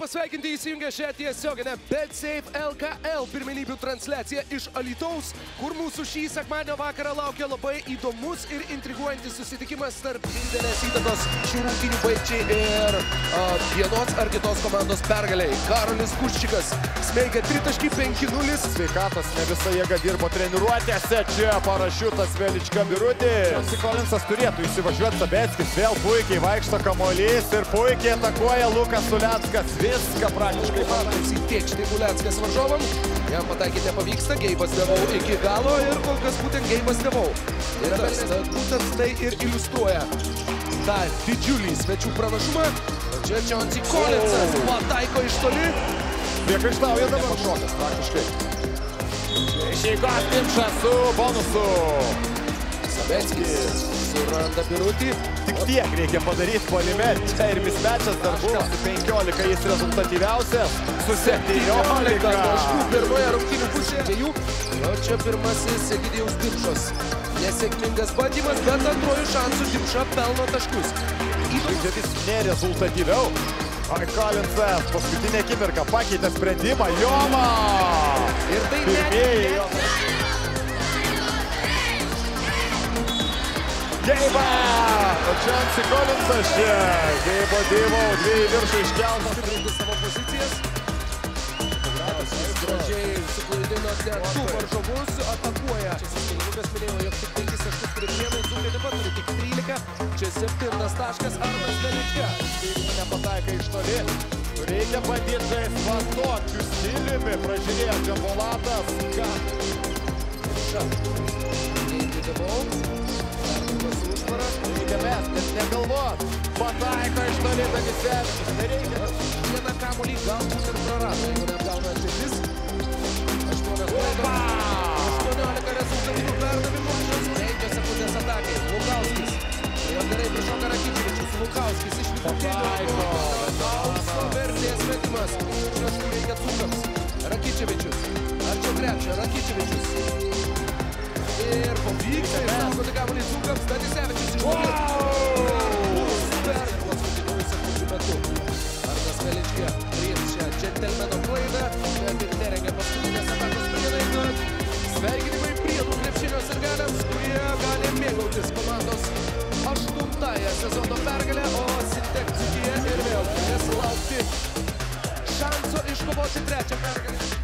pasveikinti įsijungę šią tiesioginę BetSafe LKL pirmenybių transliaciją iš Alytaus, kur mūsų šį sekmadienio vakarą laukia labai įdomus ir intriguojantis susitikimas tarp didelės įtakos šių rungtynių baigčiai ir vienos ar kitos komandos pergaliai. Karolis Kuščikas smeigia 3.5-0. Sveikatos ne visa jėga dirbo treniruotėse, čia parašiutas Velička Birutė. Kolinsas turėtų įsivažiuoti, Sabeckis vėl puikiai vaikšto kamuolys ir puikiai atakuoja Lukas Uleckas. Viską praktiškai matas įtiekšti Uleckas varžovam. Jam pataikyti nepavyksta, Geibas Devau iki galo ir kol kas būtent Geibas Devau. Ir būtent tai ir iliustruoja tą didžiulį svečių pranašumą. Čia Chauncey Collinsas pataiko iš toli. Priekaištauja dabar šokas praktiškai. Išeigos Timšas su bonusu. Sabeckis suranda Birutį. Tik tiek reikia padaryti puolime. Čia ir mismečas dar buvo. Su 15 jis rezultatyviausias. Su 17 taškų pirmoje rungtynių pusėje. O čia pirmasis Egidijaus Dimšos. Nesėkmingas bandymas, bet antrojų šansų Dimša pelno taškus. Žaidžiantis nerezultatyviau. Kolinsas paskutinę akimirką pakeitė sprendimą. Joma! Ir tai pirmieji. Geiba! Chauncey Collinsas čia. Geibo Devau, dviejų viršų iškeltas. Stiprinti savo pozicijas. Gražiai suklaidino net du varžovus, atakuoja. Čia Lukas minėjo, jog tik 5 taškus turi Prienai, Dzūkai taip pat turi tik 13. Čia 7 taškas Arnas Velička. Nepataika iš toli. Reikia bandyti žaisti va tokiu stiliumi. Pražiūrėjo Džambolatas. Geibui Devau. Reikia mes, net negalvot. Pataiko iš toli Danisevičius. Nereikia. Vieną kamuolį galbūt ir prarado, jeigu neapgauna Čekis. 18 rezultatyvių perdavimų. 5 sekundės atakai. Lukauskis. Jo gerai prišoka Rakičevičius. Lukauskis išliko keliu. Aukso vertės metimas. Kažkur reikia Dzūkams. Rakičevičius. Arčiau krepšio. Rakičevičius. Ir pavyksta išsaugoti kamuolį Dzūkams. Danisevičius iš toli. Per paskutinių sekundžių metu. Arnas Velička prieš šią džentelmeno klaidą. Bet ir nerengia paskutinės atakos Prienai. Sveikinimai Prienų krepšinio sirgaliams, kurie gali mėgautis komandos 8-ąją sezono pergalę, o Sintek Dzūkija ir vėl turės laukti šanso iškovoti 3ą pergalę.